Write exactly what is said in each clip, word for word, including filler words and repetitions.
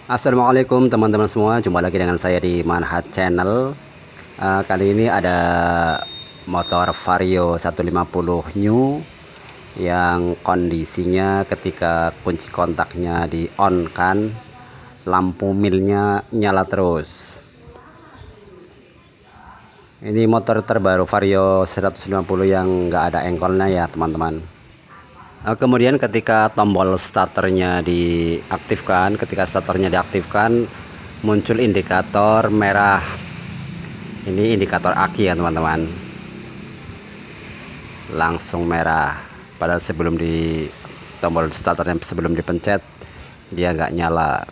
Assalamualaikum teman-teman semua, jumpa lagi dengan saya di Manhat Channel. Uh, kali ini ada motor Vario seratus lima puluh new yang kondisinya ketika kunci kontaknya di on kan, lampu milnya nyala terus. Ini motor terbaru Vario seratus lima puluh yang nggak ada engkolnya ya teman-teman. Kemudian ketika tombol starternya diaktifkan, ketika starternya diaktifkan muncul indikator merah. Ini indikator aki ya teman-teman. Langsung merah. Padahal sebelum di tombol starternya sebelum dipencet dia nggak nyala.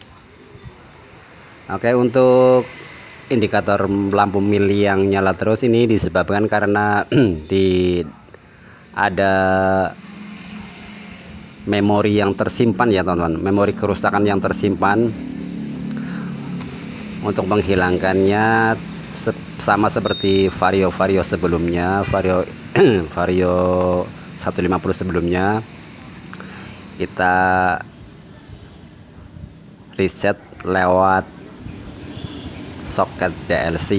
Oke, untuk indikator lampu mil yang nyala terus ini disebabkan karena di ada memori yang tersimpan ya teman-teman, memori kerusakan yang tersimpan. Untuk menghilangkannya sama seperti Vario-Vario sebelumnya, Vario Vario seratus lima puluh sebelumnya, kita reset lewat soket D L C.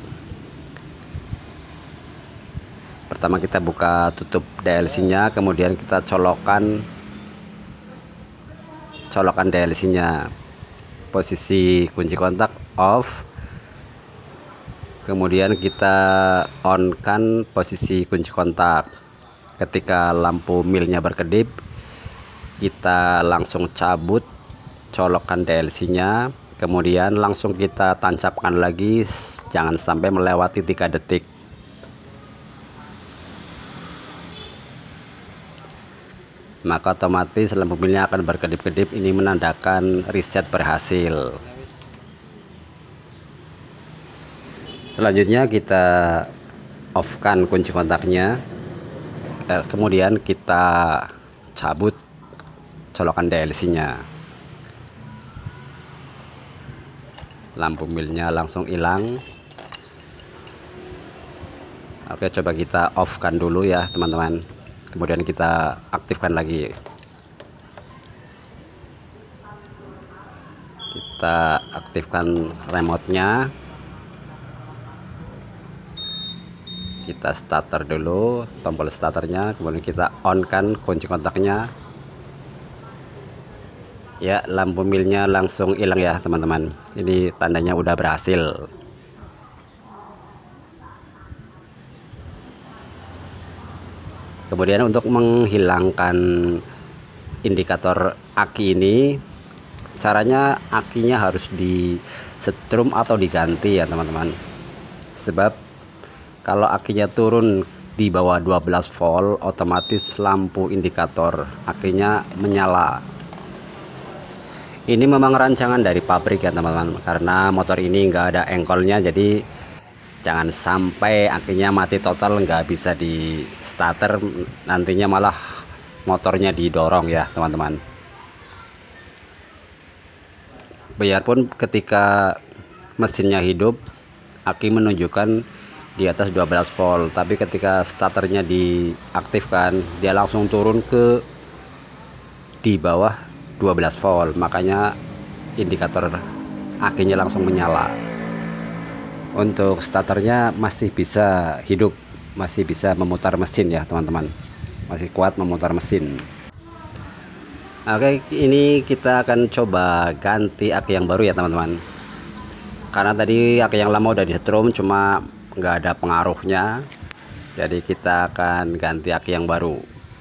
Pertama kita buka tutup D L C nya, kemudian kita colokan colokan D L C nya, posisi kunci kontak off, kemudian kita on kan posisi kunci kontak. Ketika lampu milnya berkedip kita langsung cabut colokan D L C nya, kemudian langsung kita tancapkan lagi, jangan sampai melewati tiga detik. Maka otomatis lampu milnya akan berkedip-kedip, ini menandakan reset berhasil. Selanjutnya kita off kan kunci kontaknya, kemudian kita cabut colokan D L C nya, lampu milnya langsung hilang. Oke, coba kita off kan dulu ya teman-teman, kemudian kita aktifkan lagi. Kita aktifkan remote-nya, kita starter dulu tombol starternya, kemudian kita on kan kunci kontaknya ya, lampu milnya langsung hilang ya teman-teman. Ini tandanya udah berhasil. Kemudian untuk menghilangkan indikator aki ini, caranya akinya harus di setrum atau diganti ya teman-teman. Sebab kalau akinya turun di bawah dua belas volt, otomatis lampu indikator akinya menyala. Ini memang rancangan dari pabrik ya teman-teman, karena motor ini enggak ada engkolnya, jadi jangan sampai akinya mati total, nggak bisa di starter, nantinya malah motornya didorong ya teman-teman. Biarpun ketika mesinnya hidup aki menunjukkan di atas dua belas volt, tapi ketika starternya diaktifkan dia langsung turun ke di bawah dua belas volt, makanya indikator akinya langsung menyala. Untuk starternya masih bisa hidup, masih bisa memutar mesin ya teman-teman, masih kuat memutar mesin. Oke, ini kita akan coba ganti aki yang baru ya teman-teman, karena tadi aki yang lama udah disetrum cuma nggak ada pengaruhnya, jadi kita akan ganti aki yang baru.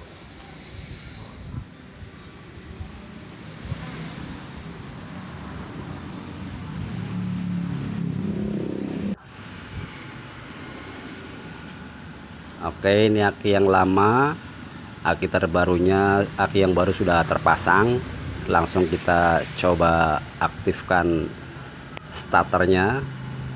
Oke, ini aki yang lama, aki terbarunya, aki yang baru sudah terpasang. Langsung kita coba aktifkan starternya.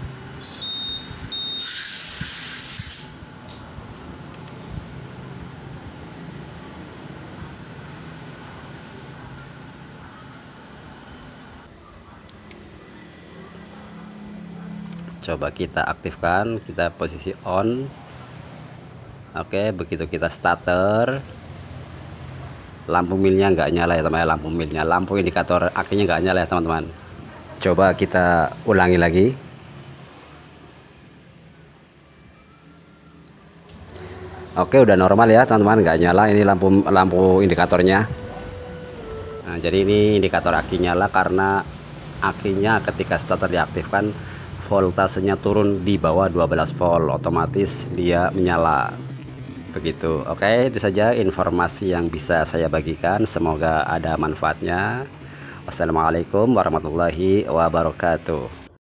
Coba kita aktifkan, kita posisi on. Oke, begitu kita starter lampu milnya nggak nyala ya teman, lampu milnya, lampu indikator akinya nggak nyala ya teman-teman. Coba kita ulangi lagi. Oke, udah normal ya teman-teman, nggak nyala ini lampu lampu indikatornya. Nah, jadi ini indikator aki nyala karena akinya ketika starter diaktifkan voltasenya turun di bawah dua belas volt, otomatis dia menyala. Begitu. Oke, itu saja informasi yang bisa saya bagikan, semoga ada manfaatnya. Wassalamualaikum warahmatullahi wabarakatuh.